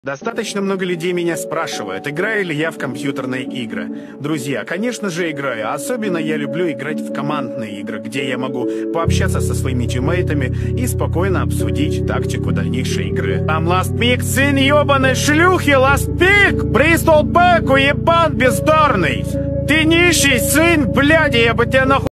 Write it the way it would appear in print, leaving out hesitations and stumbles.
Достаточно много людей меня спрашивают, играю ли я в компьютерные игры. Друзья, конечно же играю, особенно я люблю играть в командные игры, где я могу пообщаться со своими тиммейтами и спокойно обсудить тактику дальнейшей игры. Там Last Pick, сын ебаной шлюхи, Last Pick, Bristol Back, уебан бездарный! Ты нищий сын, бляди, я бы тебя нахуй...